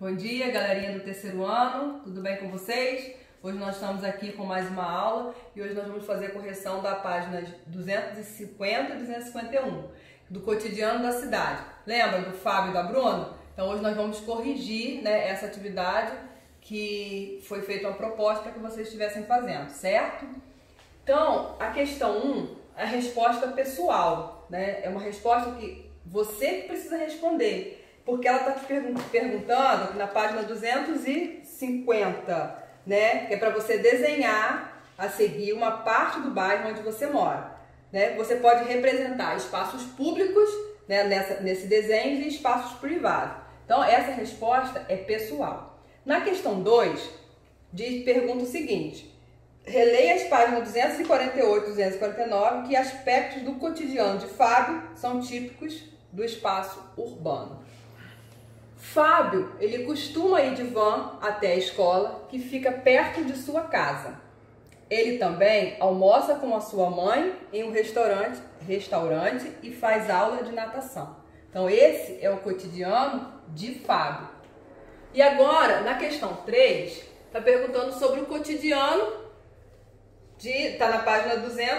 Bom dia, galerinha do terceiro ano, tudo bem com vocês? Hoje nós estamos aqui com mais uma aula e hoje nós vamos fazer a correção da página 250 e 251 do cotidiano da cidade. Lembra do Fábio e da Bruna? Então hoje nós vamos corrigir, essa atividade que foi feita uma proposta para que vocês estivessem fazendo, certo? Então, a questão 1 é a resposta pessoal, É uma resposta que você precisa responder. Porque ela está te perguntando aqui na página 250, que é para você desenhar a seguir uma parte do bairro onde você mora. Você pode representar espaços públicos nesse desenho e espaços privados. Então, essa resposta é pessoal. Na questão 2, pergunta o seguinte: releia as páginas 248 e 249, que aspectos do cotidiano de Fábio são típicos do espaço urbano. Fábio, ele costuma ir de van até a escola, que fica perto de sua casa. Ele também almoça com a sua mãe em um restaurante e faz aula de natação. Então, esse é o cotidiano de Fábio. E agora, na questão 3, está perguntando sobre o cotidiano está na página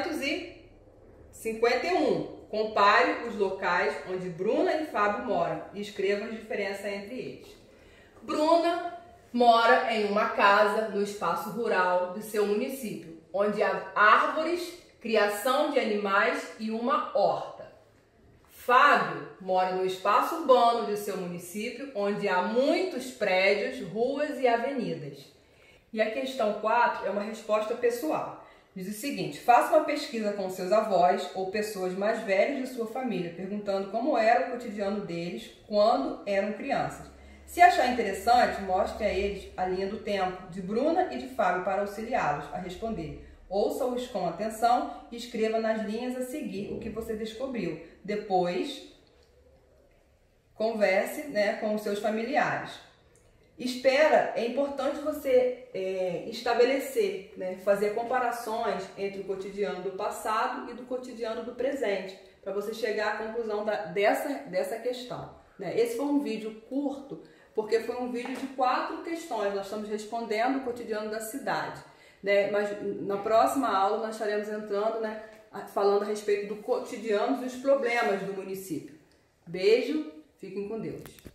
251. Compare os locais onde Bruna e Fábio moram e escreva as diferenças entre eles. Bruna mora em uma casa no espaço rural de seu município, onde há árvores, criação de animais e uma horta. Fábio mora no espaço urbano de seu município, onde há muitos prédios, ruas e avenidas. E a questão 4 é uma resposta pessoal. Diz o seguinte: faça uma pesquisa com seus avós ou pessoas mais velhas de sua família, perguntando como era o cotidiano deles quando eram crianças. Se achar interessante, mostre a eles a linha do tempo de Bruna e de Fábio para auxiliá-los a responder. Ouça-os com atenção e escreva nas linhas a seguir o que você descobriu. Depois, converse com os seus familiares. É importante você estabelecer, fazer comparações entre o cotidiano do passado e do cotidiano do presente, para você chegar à conclusão dessa questão. Esse foi um vídeo curto, porque foi um vídeo de 4 questões, nós estamos respondendo o cotidiano da cidade. Mas na próxima aula nós estaremos entrando, falando a respeito do cotidiano e dos problemas do município. Beijo, fiquem com Deus.